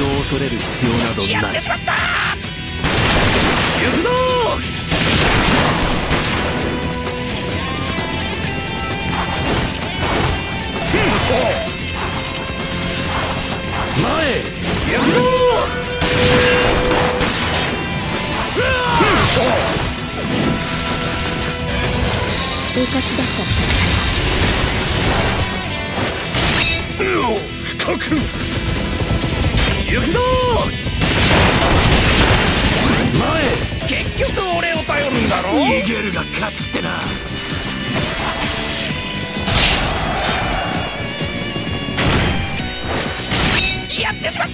を恐れる必要などない。 やってしまった。行くぞ。 前行くぞ。 うかつだった。 かく行くぞ。 前結局俺を頼るんだろ。 逃げるが勝ちってな。 やってしまった。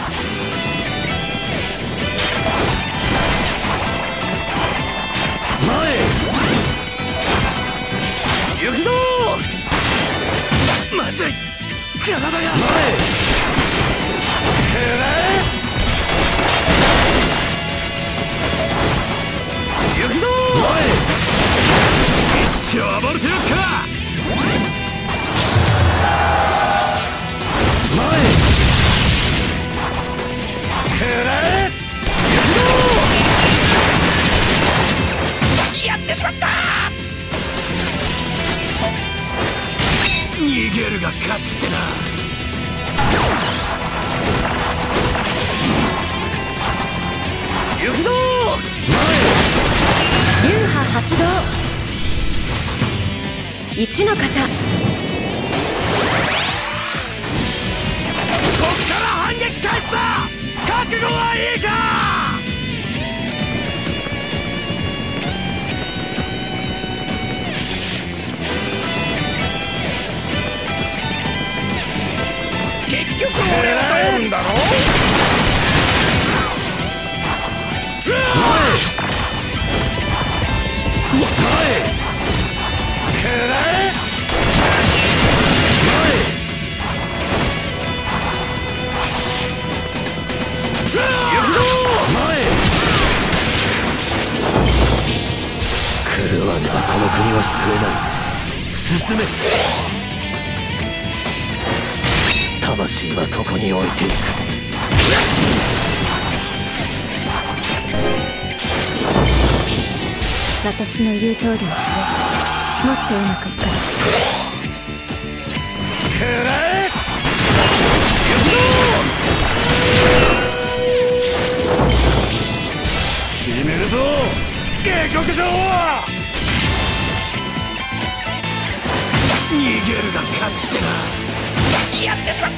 前行くぞ。 まずい体が前くらえ。行くぞ。 一丁暴れてやっか。前くらえ。行くぞ。やってしまった。 逃げるが勝ちってな。 行くぞ。 流派発動。1の方。 こっから反撃開始だ。覚悟はいいか。結局俺を頼るんだろ。 狂わねばこの国は救えない。進め。魂はここに置いていく。 私の言う通りにすればもっとうまくいくから。 くらえ。行くぞ。決めるぞ下克上。 逃げるが勝ちってな。 やってしまった。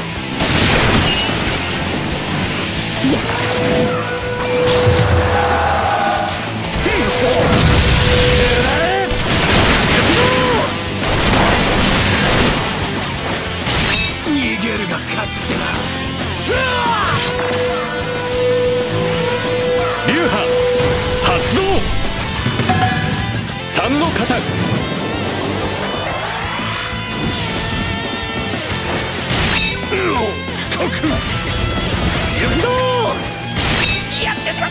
逃げるが勝ちってな。 流派発動。3の型。 行くぞ。やってしまった。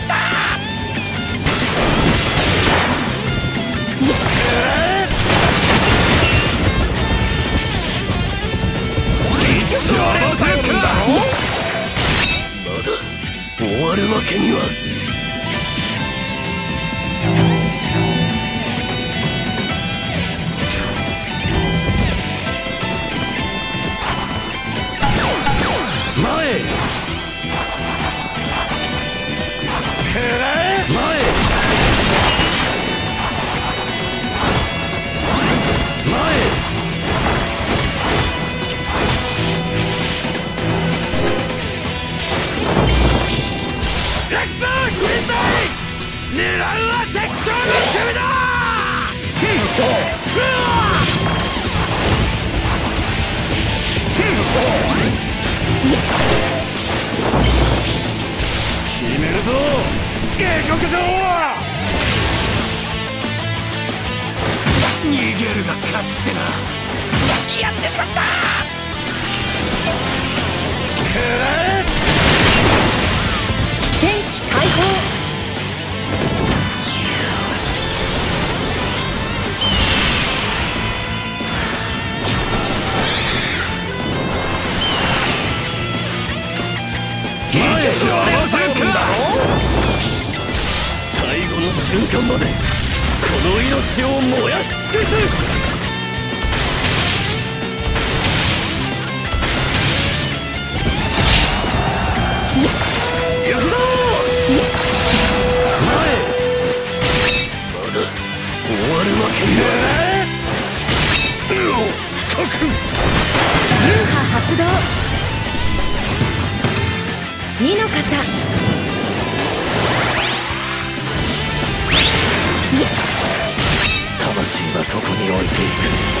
終わるわけには。前くらえ。 前狙うは敵将の首だ。決めるぞ下克上。 逃げるが勝ちってな。 やってしまった。くらえ。 戦機解放。 最後の瞬間までこの命を燃やし尽くす。行くぞ前。まだ終わるわけには。 流派発動。2の型。 魂はここに置いてい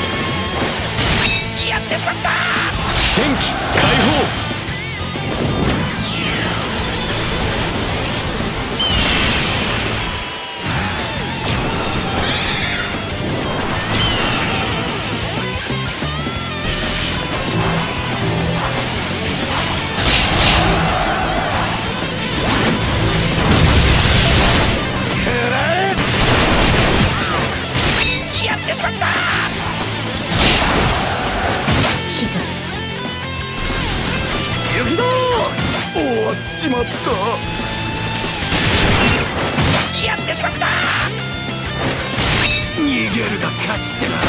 く。 やってしまった。 天気解放。 行くぞ。 終わっちまった。 やってしまった。逃げるが勝ちってな。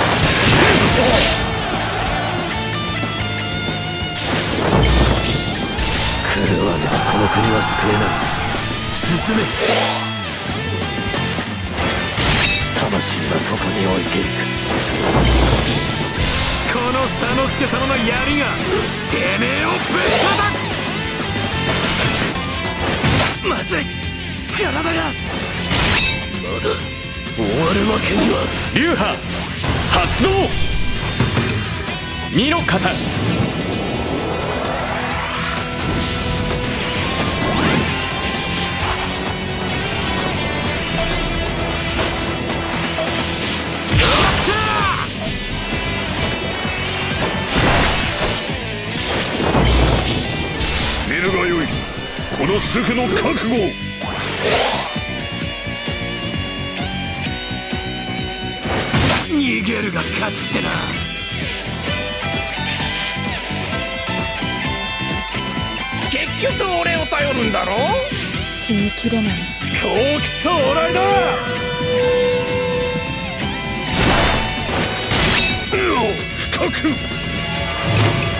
狂わねばこの国は救えない。進め。魂はここに置いていく。 この佐之助様の槍がてめえをぶっ叩く。 まずい、体が。 まだ終わるわけには。 流派発動。2の型。 見るがよい、この主婦の覚悟を。 逃げるが勝ちってな。結局俺を頼るんだろ。 死にきれない。 今日きっとおらいだ。 深く